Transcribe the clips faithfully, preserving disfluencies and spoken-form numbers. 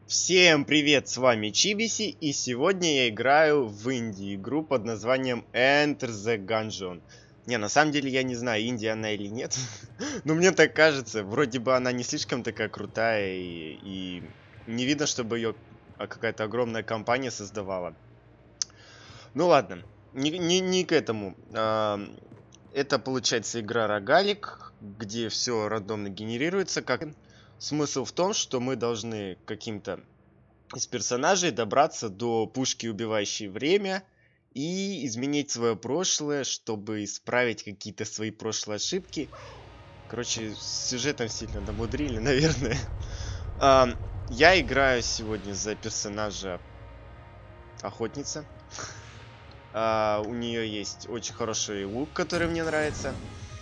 Всем привет, с вами Чибиси, и сегодня я играю в инди-игру под названием Enter the Gungeon. Не, на самом деле я не знаю, инди она или нет, но мне так кажется, вроде бы она не слишком такая крутая, и, и не видно, чтобы ее какая-то огромная компания создавала. Ну ладно, не, не, не к этому. А, это получается игра рогалик, где все рандомно генерируется, как... Смысл в том, что мы должны каким-то из персонажей добраться до пушки, убивающей время, и изменить свое прошлое, чтобы исправить какие-то свои прошлые ошибки. Короче, с сюжетом сильно намудрили, наверное. А, я играю сегодня за персонажа охотница. А, у нее есть очень хороший лук, который мне нравится.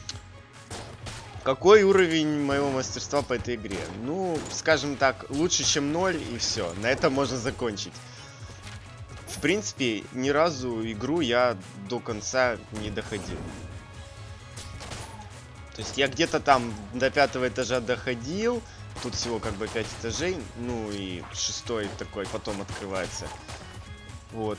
Какой уровень моего мастерства по этой игре? Ну, скажем так, лучше, чем ноль, и все. На этом можно закончить. В принципе, ни разу игру я до конца не доходил. То есть я где-то там до пятого этажа доходил. Тут всего как бы пять этажей. Ну и шестой такой потом открывается. Вот.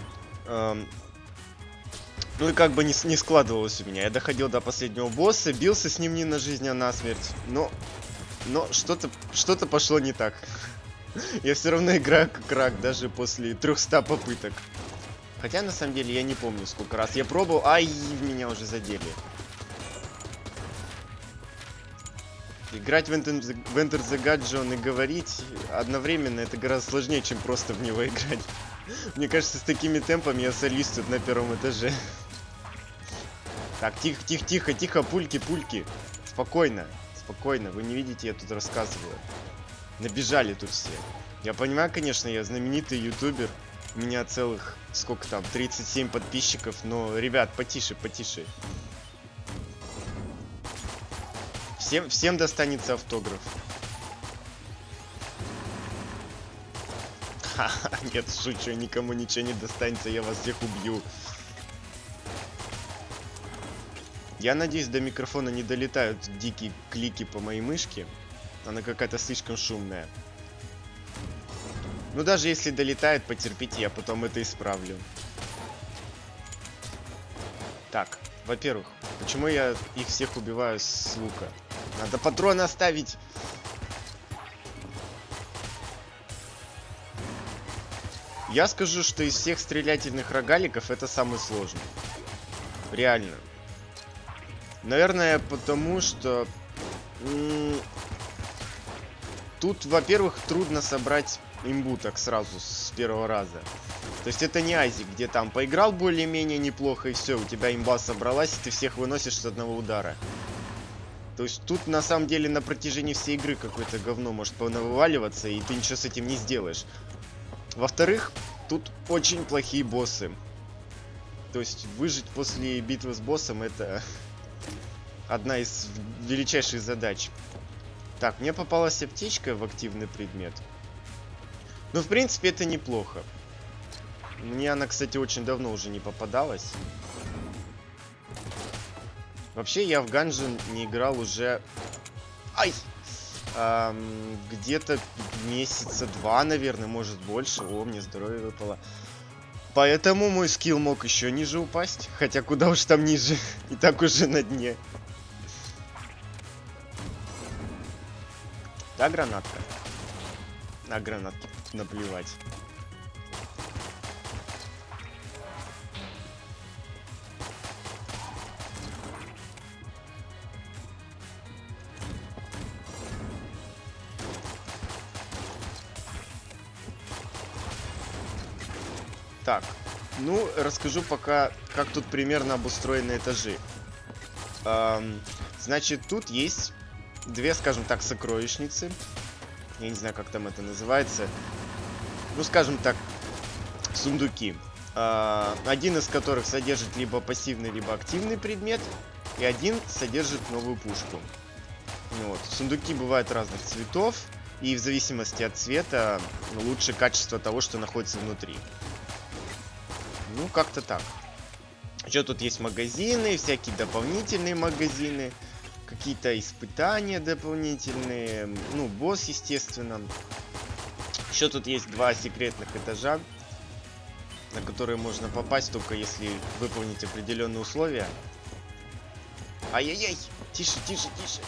Ну и как бы не, не складывалось у меня. Я доходил до последнего босса, бился с ним не на жизнь, а на смерть. Но, но что-то что-то пошло не так. Я все равно играю как рак, даже после трёхсот попыток. Хотя на самом деле я не помню, сколько раз я пробовал. Ай, меня уже задели. Играть в Enter the, в Enter the Gungeon и говорить одновременно — это гораздо сложнее, чем просто в него играть. Мне кажется, с такими темпами я солюсь тут на первом этаже. Так, тихо, тихо, тихо, тихо, пульки, пульки. Спокойно, спокойно, вы не видите, я тут рассказываю. Набежали тут все. Я понимаю, конечно, я знаменитый ютубер. У меня целых, сколько там, тридцать семь подписчиков. Но, ребят, потише, потише. Всем, всем достанется автограф. Ха-ха, нет, шучу, никому ничего не достанется, я вас всех убью. Я надеюсь, до микрофона не долетают дикие клики по моей мышке. Она какая-то слишком шумная. Ну, даже если долетает, потерпите, я потом это исправлю. Так, во-первых, почему я их всех убиваю с лука? Надо патроны оставить. Я скажу, что из всех стрелятельных рогаликов это самый сложный. Реально. Наверное, потому что... Тут, во-первых, трудно собрать имбу так сразу, с первого раза. То есть это не Азик, где там поиграл более-менее неплохо, и все, у тебя имба собралась, и ты всех выносишь с одного удара. То есть тут, на самом деле, на протяжении всей игры какое-то говно может понавываливаться, и ты ничего с этим не сделаешь. Во-вторых, тут очень плохие боссы. То есть выжить после битвы с боссом — это одна из величайших задач. Так, мне попалась аптечка в активный предмет. Ну, в принципе, это неплохо. Мне она, кстати, очень давно уже не попадалась. Вообще, я в Gungeon не играл уже... Ай! Эм, где-то месяца два, наверное, может больше. О, мне здоровье выпало. Поэтому мой скилл мог еще ниже упасть. Хотя куда уж там ниже. И так уже на дне. Да, гранатка? На гранатки наплевать. Так, ну, расскажу пока, как тут примерно обустроены этажи. Эм, значит, тут есть две, скажем так, сокровищницы. Я не знаю, как там это называется. Ну, скажем так, сундуки. Э, один из которых содержит либо пассивный, либо активный предмет. И один содержит новую пушку. Вот. Сундуки бывают разных цветов. И в зависимости от цвета лучше качество того, что находится внутри. Ну, как-то так. Еще тут есть магазины, всякие дополнительные магазины. Какие-то испытания дополнительные. Ну, босс, естественно. Еще тут есть два секретных этажа, на которые можно попасть только если выполнить определенные условия. Ай-яй-яй! Тише, тише, тише!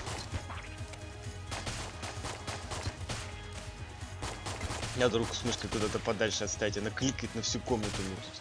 Надо руку с мышкой куда-то подальше отставить, она кликает на всю комнату мне тут.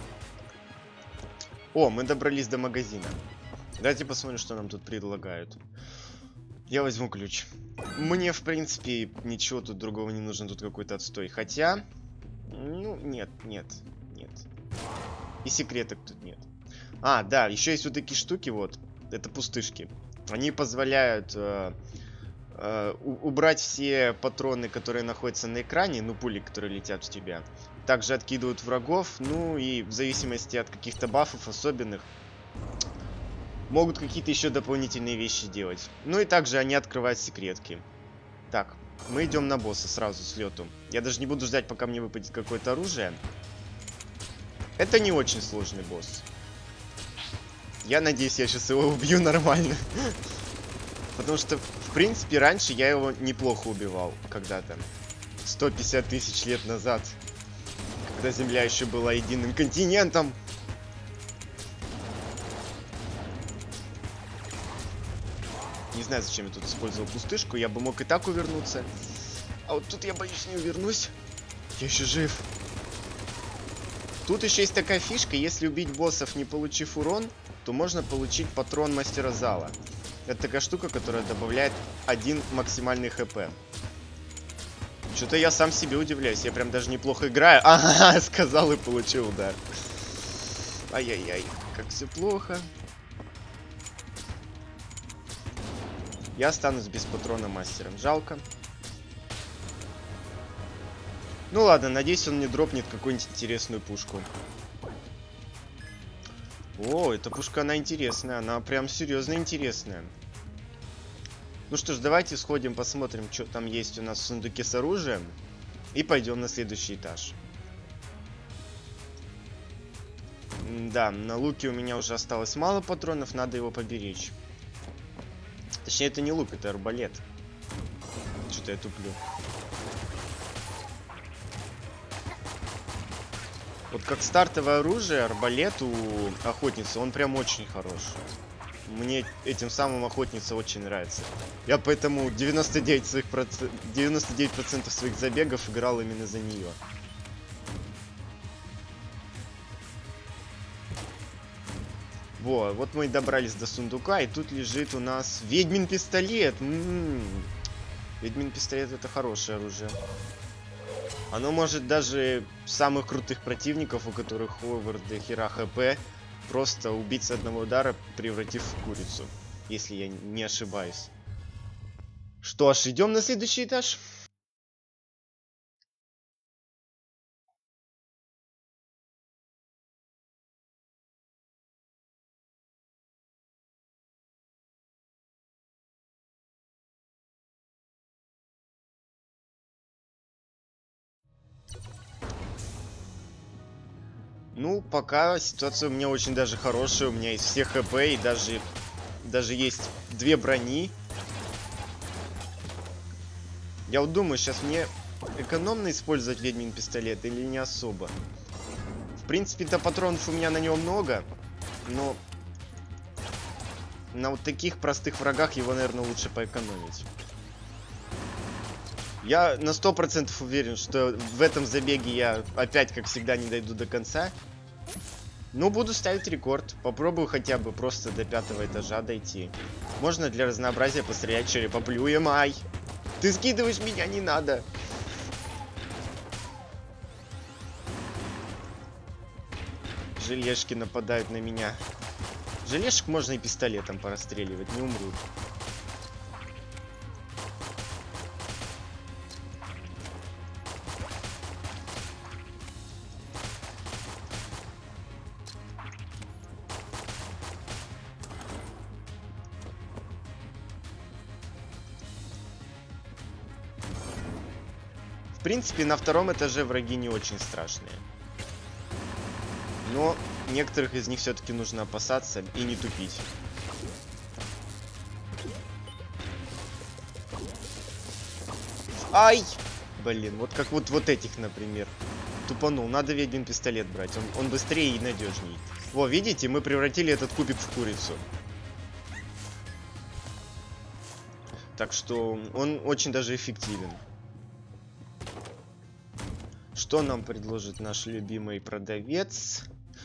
О, мы добрались до магазина. Давайте посмотрим, что нам тут предлагают. Я возьму ключ. Мне, в принципе, ничего тут другого не нужно, тут какой-то отстой. Хотя, ну, нет, нет, нет. И секреток тут нет. А, да, еще есть вот такие штуки, вот. Это пустышки. Они позволяют э, э, убрать все патроны, которые находятся на экране, ну, пули, которые летят в тебя. Также откидывают врагов, ну, и в зависимости от каких-то бафов особенных, могут какие-то еще дополнительные вещи делать. Ну и также они открывают секретки. Так, мы идем на босса сразу с лету. Я даже не буду ждать, пока мне выпадет какое-то оружие. Это не очень сложный босс. Я надеюсь, я сейчас его убью нормально. Потому что, в принципе, раньше я его неплохо убивал когда-то. сто пятьдесят тысяч лет назад. Когда Земля еще была единым континентом. Не знаю, зачем я тут использовал пустышку. Я бы мог и так увернуться. А вот тут я боюсь не увернусь. Я еще жив. Тут еще есть такая фишка. Если убить боссов, не получив урон, то можно получить патрон мастера зала. Это такая штука, которая добавляет один максимальный хп. Что-то я сам себе удивляюсь. Я прям даже неплохо играю. Ага, сказал и получил удар. Ай-яй-яй, как все плохо. Я останусь без патрона мастером. Жалко. Ну ладно, надеюсь, он мне дропнет какую-нибудь интересную пушку. О, эта пушка, она интересная. Она прям серьезно интересная. Ну что ж, давайте сходим, посмотрим, что там есть у нас в сундуке с оружием. И пойдем на следующий этаж. Да, на луке у меня уже осталось мало патронов, надо его поберечь. Точнее, это не лук, это арбалет. Что-то я туплю. Вот как стартовое оружие, арбалет у охотницы, он прям очень хорош. Мне этим самым охотница очень нравится. Я поэтому девяносто девять процентов, девяносто девять процентов своих забегов играл именно за нее. Во, вот мы и добрались до сундука, и тут лежит у нас ведьмин пистолет. М-м-м. Ведьмин пистолет — это хорошее оружие. Оно может даже самых крутых противников, у которых Ховард до хера хп, просто убить с одного удара, превратив в курицу. Если я не ошибаюсь. Что ж, идем на следующий этаж. Ну, пока ситуация у меня очень даже хорошая. У меня есть все хп и даже, даже есть две брони. Я вот думаю, сейчас мне экономно использовать ведьмин пистолет или не особо. В принципе-то патронов у меня на него много, но на вот таких простых врагах его, наверное, лучше поэкономить. Я на сто процентов уверен, что в этом забеге я опять, как всегда, не дойду до конца. Но буду ставить рекорд. Попробую хотя бы просто до пятого этажа дойти. Можно для разнообразия пострелять черепоплюем. Ай! Ты скидываешь меня, не надо. Желешки нападают на меня. Желешек можно и пистолетом порастреливать, не умрут. В принципе, на втором этаже враги не очень страшные. Но некоторых из них все-таки нужно опасаться и не тупить. Ай! Блин, вот как вот, вот этих, например. Тупанул. Надо ведьмин пистолет брать. Он, он быстрее и надежней. Во, видите, мы превратили этот кубик в курицу. Так что он очень даже эффективен. Что нам предложит наш любимый продавец?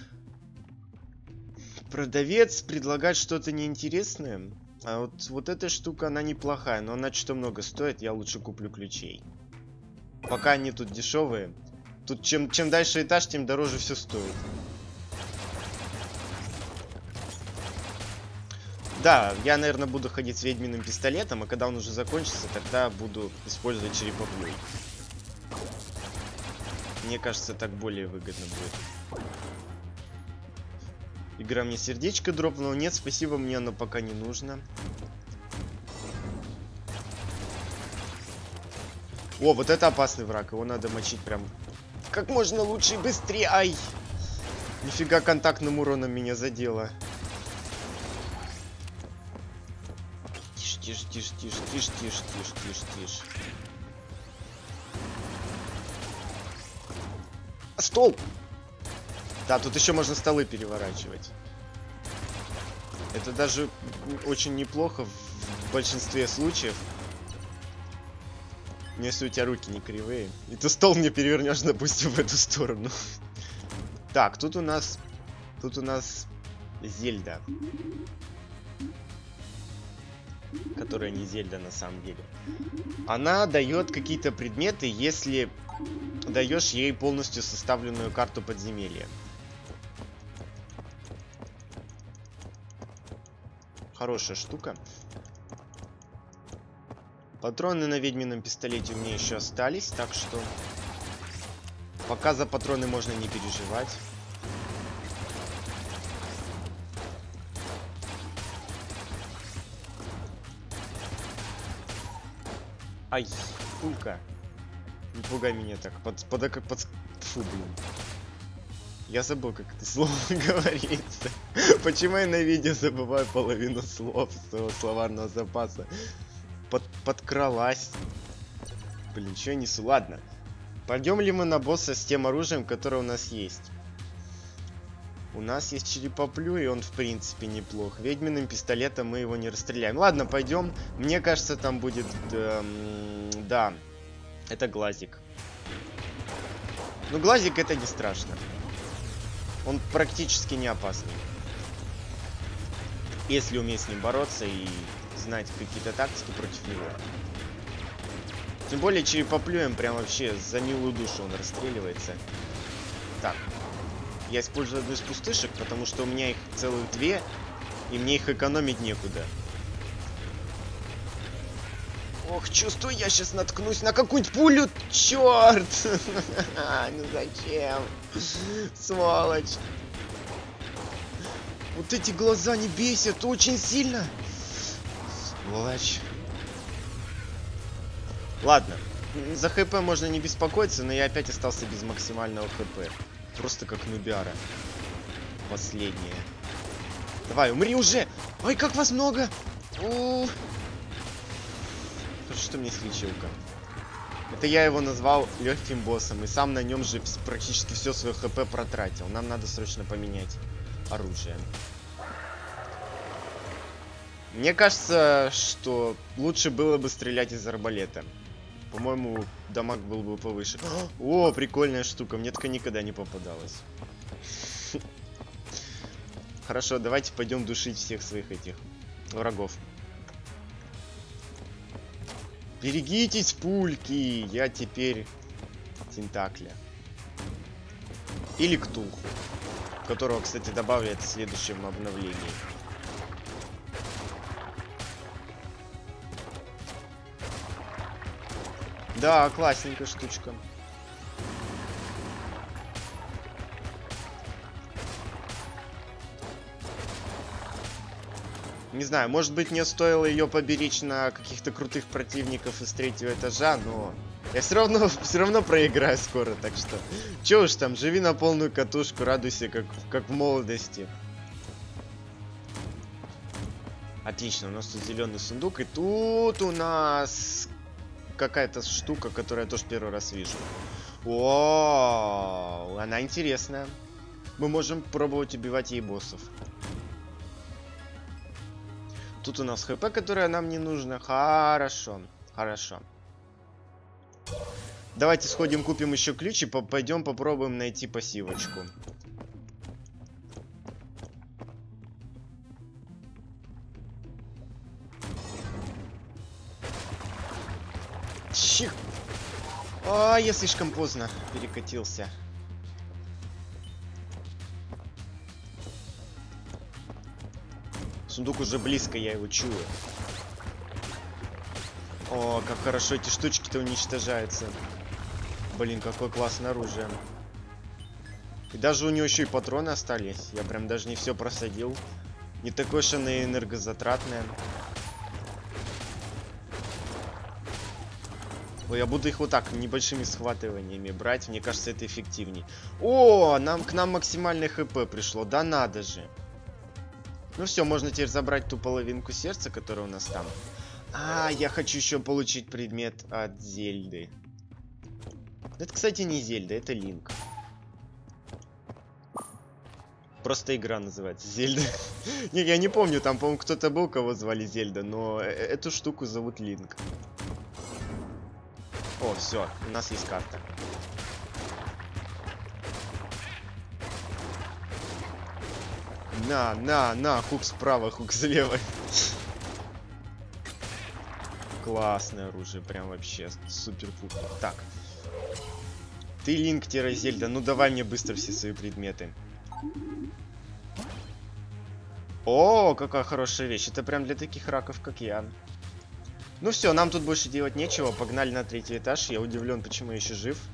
Продавец предлагает что-то неинтересное. А вот, вот эта штука, она неплохая, но она что-то много стоит. Я лучше куплю ключей. Пока они тут дешевые. Тут чем, чем дальше этаж, тем дороже все стоит. Да, я, наверное, буду ходить с ведьминым пистолетом, а когда он уже закончится, тогда буду использовать черепоплюй. Мне кажется, так более выгодно будет. Игра мне сердечко дропнула. Нет, спасибо, мне оно пока не нужно. О, вот это опасный враг. Его надо мочить прям как можно лучше и быстрее. Ай! Нифига контактным уроном меня задело. Тише, тише, тише, тише, тише, тише, тише, тише, тише. Стол! Да, тут еще можно столы переворачивать. Это даже очень неплохо в большинстве случаев. Если у тебя руки не кривые. И ты стол не перевернешь, допустим, в эту сторону. Так, тут у нас... Тут у нас Зельда. Которая не Зельда на самом деле. Она дает какие-то предметы, если даешь ей полностью составленную карту подземелья. Хорошая штука. Патроны на ведьмином пистолете у меня еще остались, так что пока за патроны можно не переживать. Ай, пулька. Не пугай меня так. Под, под, под, под... Фу, блин. Я забыл, как это слово говорится. Почему я на видео забываю половину слов своего словарного запаса? Под, подкралась. Блин, что я несу? Ладно. Пойдем ли мы на босса с тем оружием, которое у нас есть? У нас есть черепоплю, и он в принципе неплох. Ведьминым пистолетом мы его не расстреляем. Ладно, пойдем. Мне кажется, там будет... Эм, да, это глазик. Ну, глазик это не страшно. Он практически не опасный. Если уметь с ним бороться и знать какие-то тактики против него. Тем более черепоплюем прям вообще за милую душу он расстреливается. Так. Я использую одну из пустышек, потому что у меня их целых две, и мне их экономить некуда. Ох, чувствую, я сейчас наткнусь на какую-нибудь пулю. Черт! Ну зачем? Сволочь. Вот эти глаза не бесят очень сильно. Сволочь. Ладно. За хп можно не беспокоиться, но я опять остался без максимального хп. Просто как нубиара. Последнее. Давай, умри уже! Ой, как вас много! У-у-у. Хорошо, что мне слечилка. Это я его назвал легким боссом. И сам на нем же практически все свое хп протратил. Нам надо срочно поменять оружие. Мне кажется, что лучше было бы стрелять из арбалета. По-моему, дамаг был бы повыше. О, прикольная штука. Мне только никогда не попадалось. Хорошо, давайте пойдем душить всех своих этих врагов. Берегитесь, пульки. Я теперь Тентакля. Или Ктулху. Которого, кстати, добавят в следующем обновлении. Да, классненькая штучка. Не знаю, может быть, мне стоило ее поберечь на каких-то крутых противников из третьего этажа, но я все равно, все равно проиграю скоро, так что... Че уж там, живи на полную катушку, радуйся, как, как в молодости. Отлично, у нас тут зеленый сундук, и тут у нас... какая-то штука, которую я тоже первый раз вижу. О, она интересная. Мы можем пробовать убивать ей боссов. Тут у нас хп, которое нам не нужно. Хорошо, хорошо. Давайте сходим, купим еще ключ и пойдем попробуем найти пассивочку. Чих! А, я слишком поздно перекатился. Сундук уже близко, я его чую. О, как хорошо эти штучки-то уничтожаются. Блин, какое классное оружие. И даже у него еще и патроны остались. Я прям даже не все просадил. Не такое уж оно и энергозатратное. Ой, я буду их вот так, небольшими схватываниями брать. Мне кажется, это эффективней. О, нам, к нам максимальное хп пришло. Да надо же. Ну все, можно теперь забрать ту половинку сердца, которая у нас там. А, я хочу еще получить предмет от Зельды. Это, кстати, не Зельда, это Линк. Просто игра называется Зельда. Не, я не помню, там, по-моему, кто-то был, кого звали Зельда, но эту штуку зовут Линк. О, все, у нас есть карта. На, на, на, хук справа, хук слева. Классное оружие, прям вообще супер-пупер. Так. Ты Линк, Зельда, ну давай мне быстро все свои предметы. О, какая хорошая вещь. Это прям для таких раков, как я. Ну все, нам тут больше делать нечего. Погнали на третий этаж. Я удивлен, почему я еще жив.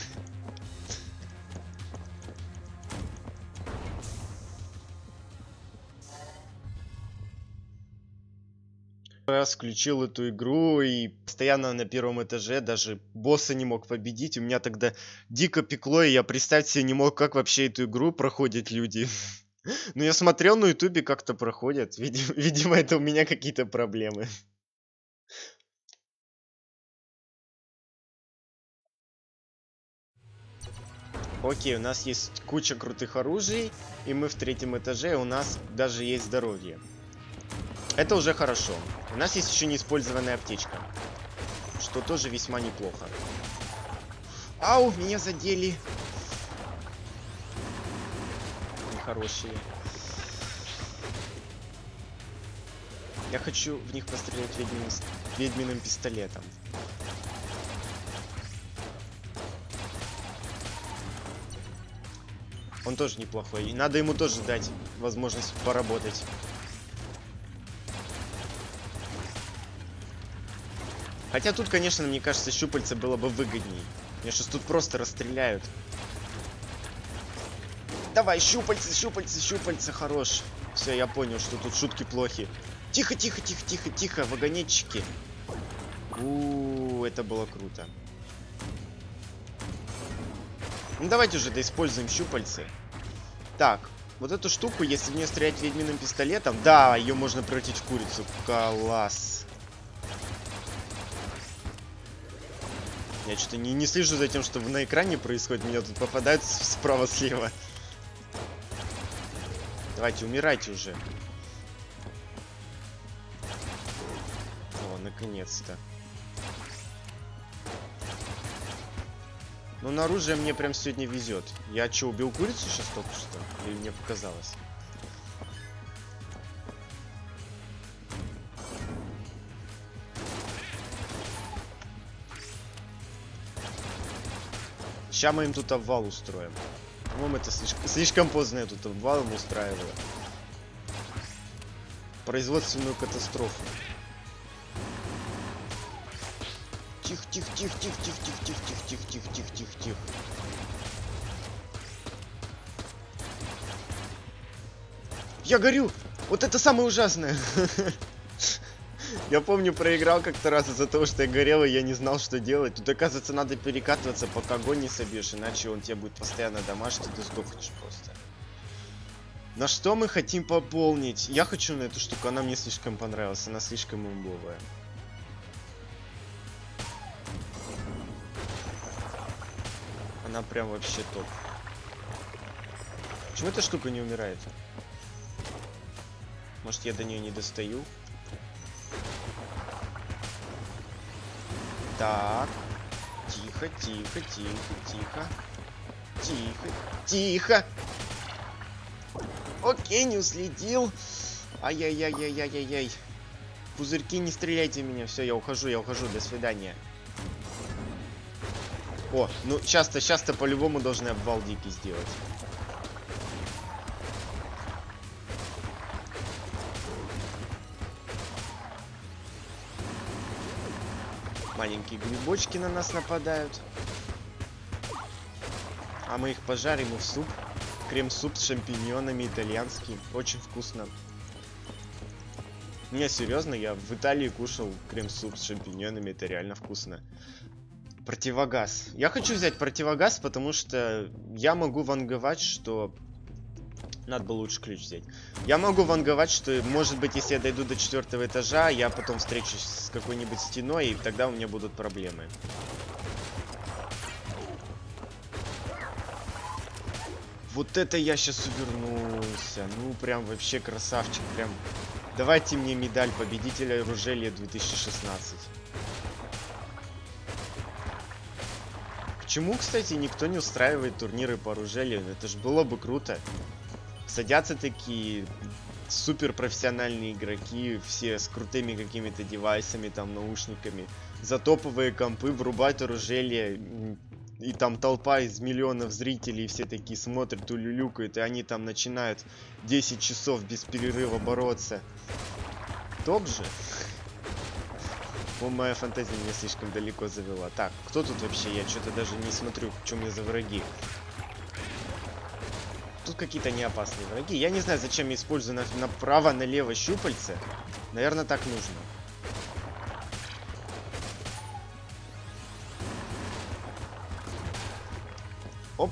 Раз включил эту игру и постоянно на первом этаже даже босса не мог победить. У меня тогда дико пекло, и я представить себе не мог, как вообще эту игру проходят люди. Но я смотрел на ютубе, как-то проходят. Видимо, видимо, это у меня какие-то проблемы. Окей, у нас есть куча крутых оружий, и мы в третьем этаже, у нас даже есть здоровье. Это уже хорошо. У нас есть еще неиспользованная аптечка, что тоже весьма неплохо. Ау, меня задели. Нехорошие. Я хочу в них пострелять ведьминым, ведьминым пистолетом. Он тоже неплохой. И надо ему тоже дать возможность поработать. Хотя тут, конечно, мне кажется, щупальца было бы выгодней. Мне сейчас тут просто расстреляют. Давай, щупальца, щупальца, щупальца, хорош. Все, я понял, что тут шутки плохи. Тихо, тихо, тихо, тихо, тихо, вагонетчики. У-у-у, это было круто. Ну давайте уже доиспользуем щупальцы. Так, вот эту штуку, если в нее стрелять ведьминым пистолетом, да, ее можно превратить в курицу. Класс. Я что-то не, не слежу за тем, что на экране происходит. Меня тут попадают справа-слева. Давайте, умирайте уже. О, наконец-то. Ну, на оружие мне прям сегодня везет. Я что, убил курицу сейчас только что? Или мне показалось? Сейчас мы им тут обвал устроим. По-моему, это слишком, слишком поздно я тут обвал им устраиваю. Производственную катастрофу. Тихо, тихо, тихо, тихо, тихо, тихо, тихо, тихо, тихо, тихо, тихо, тихо. Я горю! Вот это самое ужасное! Я помню, проиграл как-то раз из-за того, что я горел, и я не знал, что делать. Тут, оказывается, надо перекатываться, пока огонь не собьешь, иначе он тебя будет постоянно дамажить, и ты сдохнешь просто. На что мы хотим пополнить? Я хочу на эту штуку, она мне слишком понравилась, она слишком имбовая. Она прям вообще топ. Почему эта штука не умирает? Может, я до нее не достаю? Так. Тихо, тихо, тихо, тихо. Тихо, тихо. Окей, не уследил. Ай-яй-яй-яй-яй-яй-яй. Пузырьки, не стреляйте в меня. Все, я ухожу, я ухожу. До свидания. О, ну сейчас-то, сейчас-то по-любому должны обвал дикий сделать. Маленькие грибочки на нас нападают. А мы их пожарим и в суп. Крем-суп с шампиньонами итальянский. Очень вкусно. Не, серьезно, я в Италии кушал крем-суп с шампиньонами. Это реально вкусно. Противогаз. Я хочу взять противогаз, потому что я могу ванговать, что... Надо было лучше ключ взять. Я могу ванговать, что, может быть, если я дойду до четвертого этажа, я потом встречусь с какой-нибудь стеной, и тогда у меня будут проблемы. Вот это я сейчас увернулся. Ну, прям вообще красавчик. Прям... Давайте мне медаль победителя Ружелья две тысячи шестнадцать. Почему, кстати, никто не устраивает турниры по Ружелью? Это же было бы круто. Садятся такие суперпрофессиональные игроки, все с крутыми какими-то девайсами, там, наушниками, за топовые компы, врубают оружие, и там толпа из миллионов зрителей, все такие смотрят, улюлюкают, и они там начинают десять часов без перерыва бороться. Топ же. О, моя фантазия меня слишком далеко завела. Так, кто тут вообще? Я что-то даже не смотрю, что мне за враги. Тут какие-то неопасные враги. Я не знаю, зачем я использую на направо-налево щупальца. Наверное, так нужно. Оп.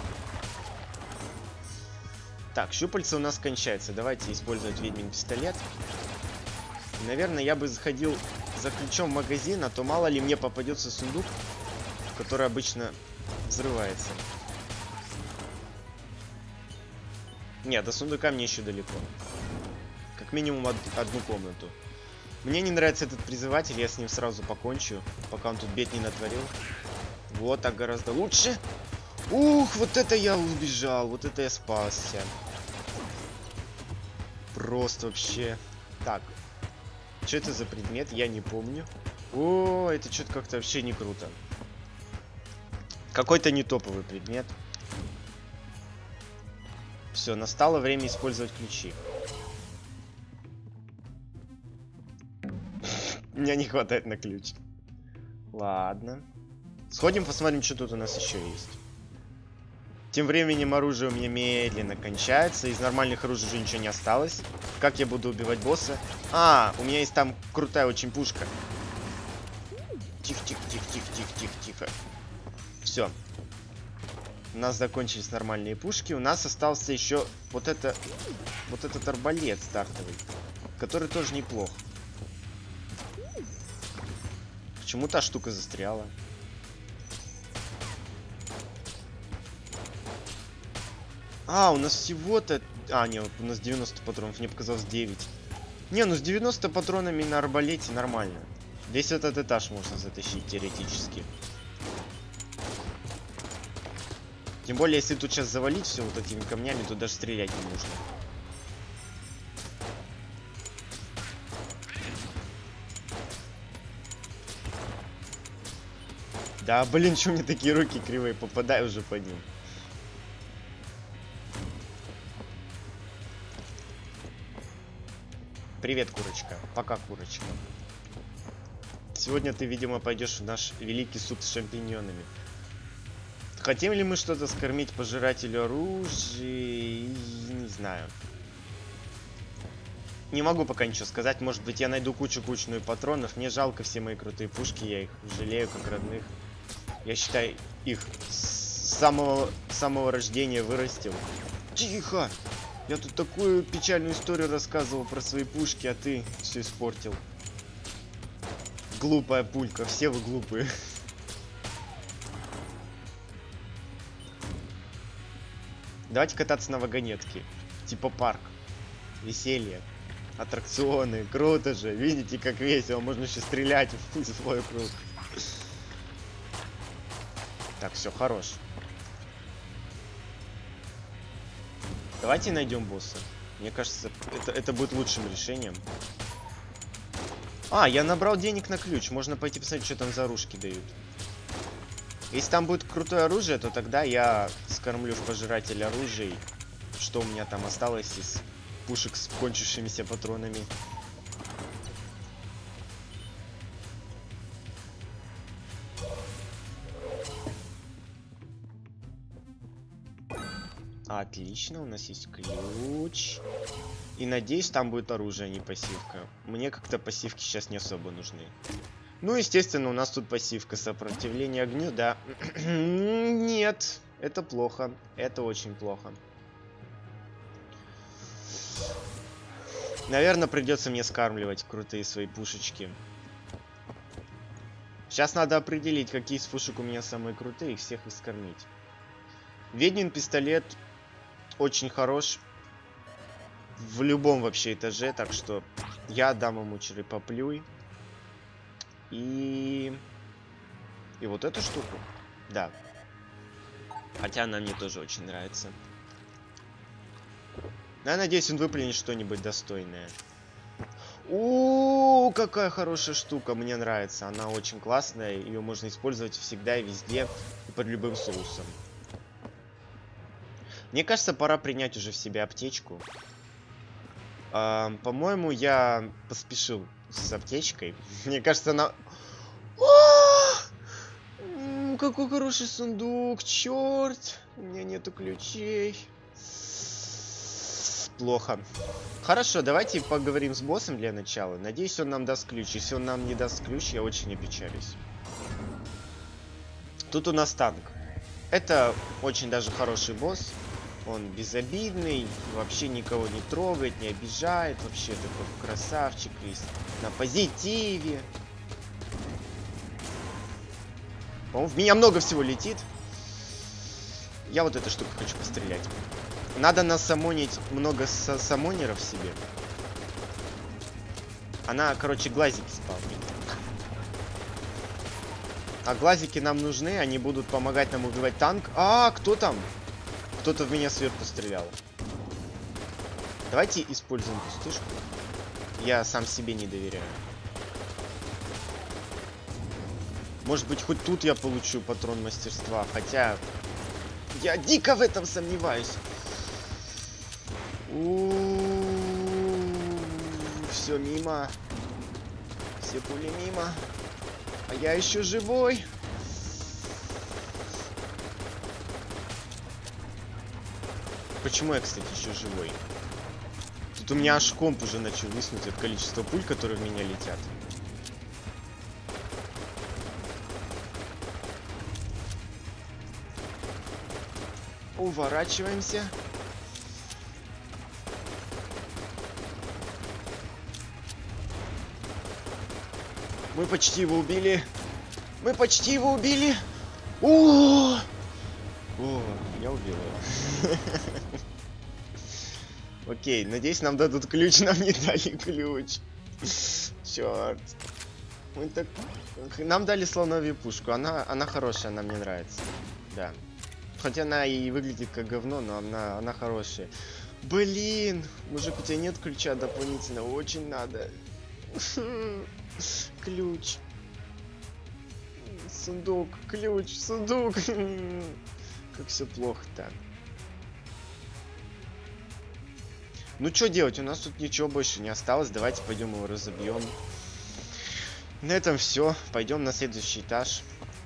Так, щупальца у нас кончаются. Давайте использовать ведьмин пистолет. И, наверное, я бы заходил за ключом в магазин, а то мало ли мне попадется сундук, который обычно взрывается. Нет, до сундука мне еще далеко. Как минимум од одну комнату. Мне не нравится этот призыватель, я с ним сразу покончу, пока он тут бед не натворил. Вот так гораздо лучше. Ух, вот это я убежал, вот это я спасся. Просто вообще. Так. Что это за предмет? Я не помню. О, это что-то как-то вообще не круто. Какой-то не топовый предмет. Все, настало время использовать ключи. Меня не хватает на ключ. Ладно. Сходим, посмотрим, что тут у нас еще есть. Тем временем оружие у меня медленно кончается. Из нормальных оружий уже ничего не осталось. Как я буду убивать босса? А, у меня есть там крутая очень пушка. Тихо-тихо-тихо-тихо-тихо-тихо-тихо. Все. У нас закончились нормальные пушки. У нас остался еще вот это... Вот этот арбалет стартовый. Который тоже неплох. Почему та штука застряла? А, у нас всего-то... А, нет, у нас девяносто патронов. Мне показалось девять. Не, ну с девяноста патронами на арбалете нормально. Весь этот этаж можно затащить теоретически. Тем более, если тут сейчас завалить все вот этими камнями, то даже стрелять не нужно. Да, блин, что мне такие руки кривые? Попадай уже по ним. Привет, курочка. Пока, курочка. Сегодня ты, видимо, пойдешь в наш великий суп с шампиньонами. Хотим ли мы что-то скормить пожирателю оружия? Не знаю. Не могу пока ничего сказать. Может быть, я найду кучу-кучную патронов. Мне жалко все мои крутые пушки. Я их жалею как родных. Я считаю, их с самого, самого рождения вырастил. Тихо! Я тут такую печальную историю рассказывал про свои пушки, а ты все испортил. Глупая пулька. Все вы глупые. Давайте кататься на вагонетке. Типа парк. Веселье. Аттракционы. Круто же. Видите, как весело. Можно еще стрелять в свой круг. Так, все, хорош. Давайте найдем босса. Мне кажется, это, это будет лучшим решением. А, я набрал денег на ключ. Можно пойти посмотреть, что там за оружки дают. Если там будет крутое оружие, то тогда я скормлю в пожиратель оружий, что у меня там осталось из пушек с кончившимися патронами. Отлично, у нас есть ключ. И надеюсь, там будет оружие, а не пассивка. Мне как-то пассивки сейчас не особо нужны. Ну, естественно, у нас тут пассивка. Сопротивление огню, да. Нет, это плохо. Это очень плохо. Наверное, придется мне скармливать крутые свои пушечки. Сейчас надо определить, какие из пушек у меня самые крутые, и всех их скормить. Ведьмин пистолет очень хорош в любом вообще этаже, так что я дам ему черепоплюй. И... И вот эту штуку. Да. Хотя она мне тоже очень нравится. Я надеюсь, он выплюнет что-нибудь достойное. О, какая хорошая штука, мне нравится. Она очень классная, ее можно использовать всегда и везде, и под любым соусом. Мне кажется, пора принять уже в себя аптечку. А, по-моему, я поспешил с аптечкой. Мне кажется, она... О, какой хороший сундук, черт! У меня нету ключей. Плохо. Хорошо, давайте поговорим с боссом для начала. Надеюсь, он нам даст ключ. Если он нам не даст ключ, я очень опечалюсь. Тут у нас танк. Это очень даже хороший босс. Он безобидный, вообще никого не трогает, не обижает. Вообще такой красавчик, весь на позитиве. По-моему, в меня много всего летит. Я вот эту штуку хочу пострелять. Надо насамонить много самонеров себе. Она, короче, глазики спавнит. А глазики нам нужны, они будут помогать нам убивать танк. А, кто там? Кто-то в меня сверху стрелял. Давайте используем пустышку. Я сам себе не доверяю. Может быть, хоть тут я получу патрон мастерства. Хотя я дико в этом сомневаюсь. Все мимо. Все пули мимо. А я еще живой. Почему я, кстати, еще живой? Тут у меня аж комп уже начал виснуть от количества пуль, которые в меня летят. Уворачиваемся. Мы почти его убили. Мы почти его убили. О, О, я убил его. Окей, надеюсь, нам дадут ключ. Нам не дали ключ. Черт. Мы так... Нам дали слоновью пушку. Она, она хорошая, она мне нравится. Да. Хотя она и выглядит как говно, но она, она хорошая. Блин, мужик, у тебя нет ключа дополнительного. Очень надо. Ключ. Сундук, ключ, сундук. Как все плохо-то. Ну что делать? У нас тут ничего больше не осталось. Давайте пойдем его разобьем. На этом все. Пойдем на следующий этаж.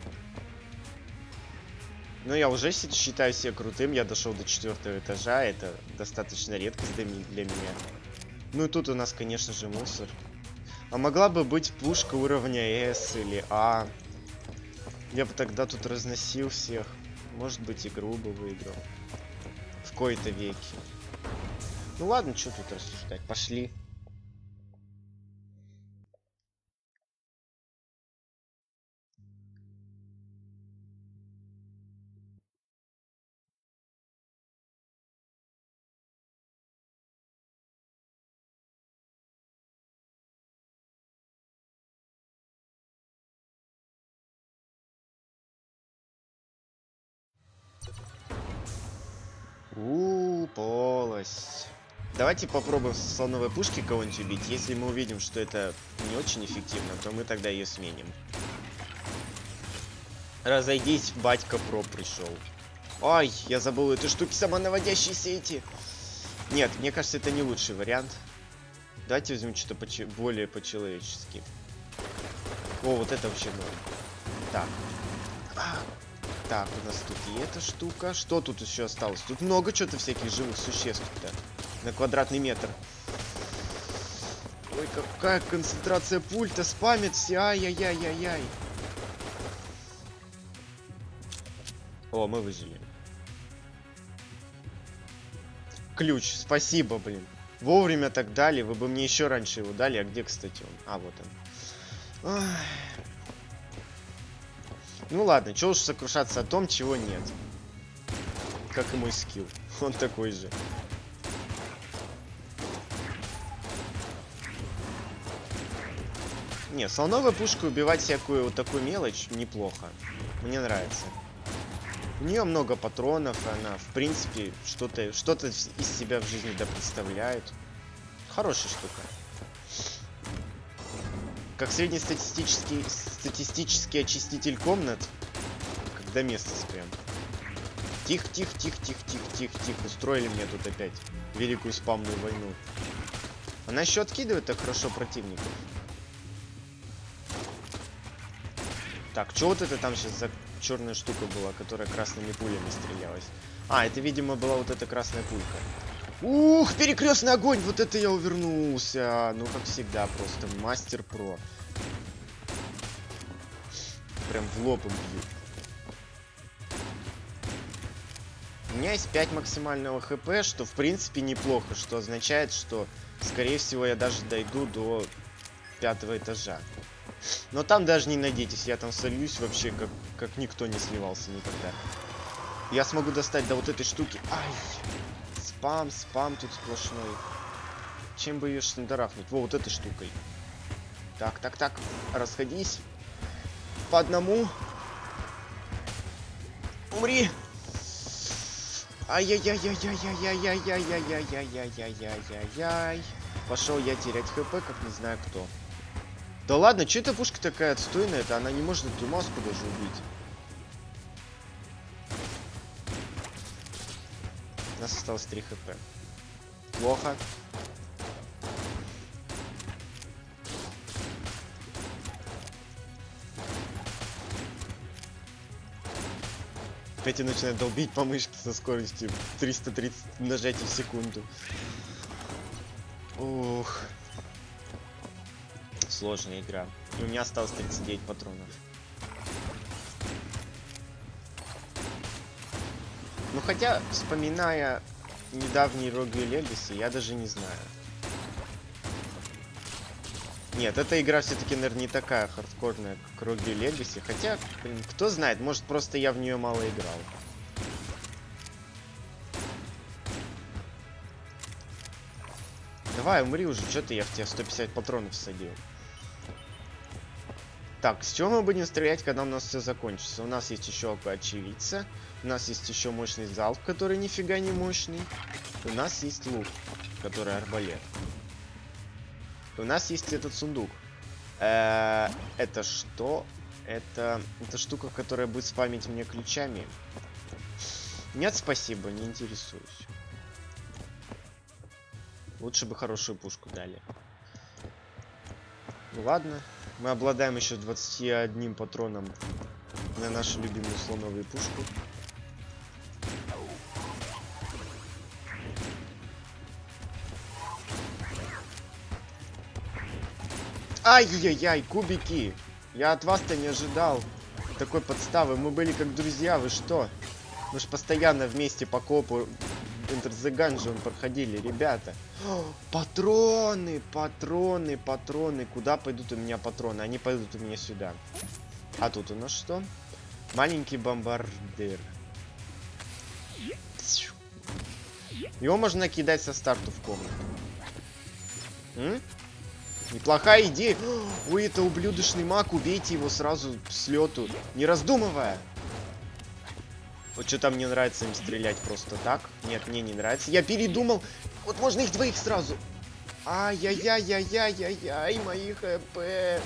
Ну, я уже считаю себя крутым. Я дошел до четвертого этажа. Это достаточно редкость для меня. Ну и тут у нас, конечно же, мусор. А могла бы быть пушка уровня С или А. Я бы тогда тут разносил всех. Может быть, игру бы выиграл. В кои-то веки. Ну ладно, что тут рассуждать. Пошли. У, полость. Давайте попробуем с слоновой пушки кого-нибудь убить. Если мы увидим, что это не очень эффективно, то мы тогда ее сменим. Разойдись, батька про пришел. Ой, я забыл эту штуки самонаводящиеся эти. Нет, мне кажется, это не лучший вариант. Давайте возьмем что-то почи более по-человечески. О, вот это вообще норм. Так. А, так, у нас тут и эта штука. Что тут еще осталось? Тут много что-то всяких живых существ-то. На квадратный метр. Ой, какая концентрация пульта. Спамит все. Ай-яй-яй-яй-яй. О, мы выжили. Ключ. Спасибо, блин. Вовремя так дали. Вы бы мне еще раньше его дали. А где, кстати, он? А, вот он. Ой. Ну ладно, чего уж сокрушаться о том, чего нет. Как и мой скилл. Он такой же. Не, слоновой пушкой убивать всякую вот такую мелочь неплохо. Мне нравится. У нее много патронов, она, в принципе, что-то что-то из себя в жизни да представляет. Хорошая штука. Как среднестатистический статистический очиститель комнат, как доместос прям. Тихо, тихо, тихо, тихо, тихо, тихо, тихо. Устроили мне тут опять великую спамную войну. Она еще откидывает так хорошо противников. Так, что вот это там сейчас за черная штука была, которая красными пулями стрелялась? А, это, видимо, была вот эта красная пулька. Ух, перекрестный огонь! Вот это я увернулся! Ну, как всегда, просто мастер про. Прям в лоб им бью. У меня есть пять максимального хп, что, в принципе, неплохо. Что означает, что, скорее всего, я даже дойду до пятого этажа. Но там даже не надейтесь, я там сольюсь вообще, как, как никто не сливался никогда. Я смогу достать до вот этой штуки. Ай! Спам, спам тут сплошной. Чем бы ее шандарахнуть? Во, вот этой штукой. Так, так, так. Расходись. По одному. Умри. Ай-яй-яй-яй-яй-яй-яй-яй-яй-яй-яй-яй-яй-яй. Пошел я терять хп, как не знаю кто. Да ладно, что эта пушка такая отстойная? Это она не может эту маску даже убить. У нас осталось три хп. Плохо. Опять я начинаю долбить по мышке со скоростью триста тридцать нажатий в секунду. Ух. Сложная игра. И у меня осталось тридцать девять патронов. Ну хотя, вспоминая недавний Rogue Legacy, я даже не знаю. Нет, эта игра все-таки, наверное, не такая хардкорная, как Rogue Legacy. Хотя, блин, кто знает, может просто я в нее мало играл. Давай, умри уже, что ты, я в тебя сто пятьдесят патронов всадил. Так, с чего мы будем стрелять, когда у нас все закончится? У нас есть еще очевидца. У нас есть еще мощный залп, который нифига не мощный. У нас есть лук, который арбалет. У нас есть этот сундук. Э-э, это что? Это, это штука, которая будет спамить мне ключами. Нет, спасибо, не интересуюсь. Лучше бы хорошую пушку дали. Ну ладно. Мы обладаем еще двадцатью одним патроном на нашу любимую слоновую пушку. Ай-яй-яй, кубики! Я от вас-то не ожидал такой подставы. Мы были как друзья, вы что? Мы же постоянно вместе по копу Enter the Gungeon проходили, ребята. О, патроны, патроны, патроны. Куда пойдут у меня патроны? Они пойдут у меня сюда. А тут у нас что? Маленький бомбардир. Его можно кидать со старту в комнату. М? Неплохая идея. Ой, это ублюдочный маг. Убейте его сразу с лету, не раздумывая. Вот что-то мне нравится им стрелять просто так. Нет, мне не нравится. Я передумал. Вот можно их двоих сразу. Ай-яй-яй-яй-яй-яй-яй, мои хп.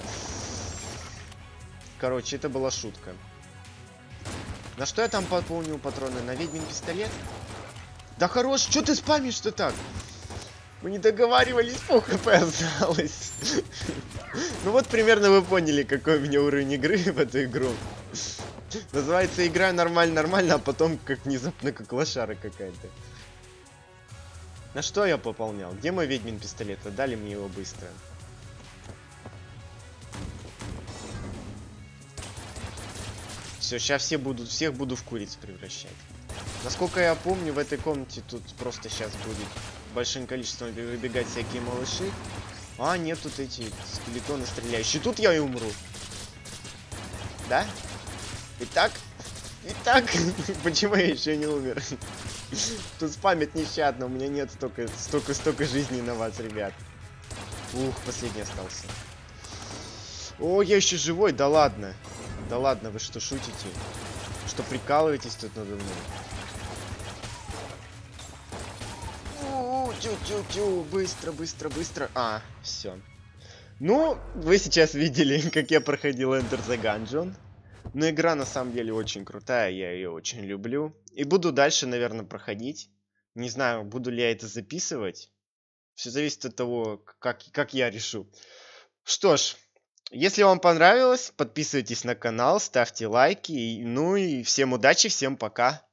Короче, это была шутка. На что я там пополнил патроны? На ведьмин пистолет? Да хорош, что ты спамишь-то так? Мы не договаривались, пол хп осталось. Ну вот примерно вы поняли, какой у меня уровень игры в эту игру. Называется игра нормально-нормально, а потом как внезапно как лошара какая-то. На что я пополнял? Где мой ведьмин пистолет? Отдали мне его быстро. Все, сейчас все будут, всех буду в куриц превращать. Насколько я помню, в этой комнате тут просто сейчас будет большим количеством выбегать всякие малыши. А, нет, тут эти скелетоны стреляющие. Тут я и умру. Да? Итак? Итак? Почему я еще не умер? Тут спамят нещадно, у меня нет столько, столько, столько жизней на вас, ребят. Ух, последний остался. О, я еще живой, да ладно. Да ладно, вы что, шутите? Что, прикалываетесь тут надо мной? Тю-тю-тю, быстро, быстро, быстро. А, все. Ну, вы сейчас видели, как я проходил Enter the Gungeon. Но игра на самом деле очень крутая, я ее очень люблю. И буду дальше, наверное, проходить. Не знаю, буду ли я это записывать. Все зависит от того, как, как я решу. Что ж, если вам понравилось, подписывайтесь на канал, ставьте лайки. Ну и всем удачи, всем пока.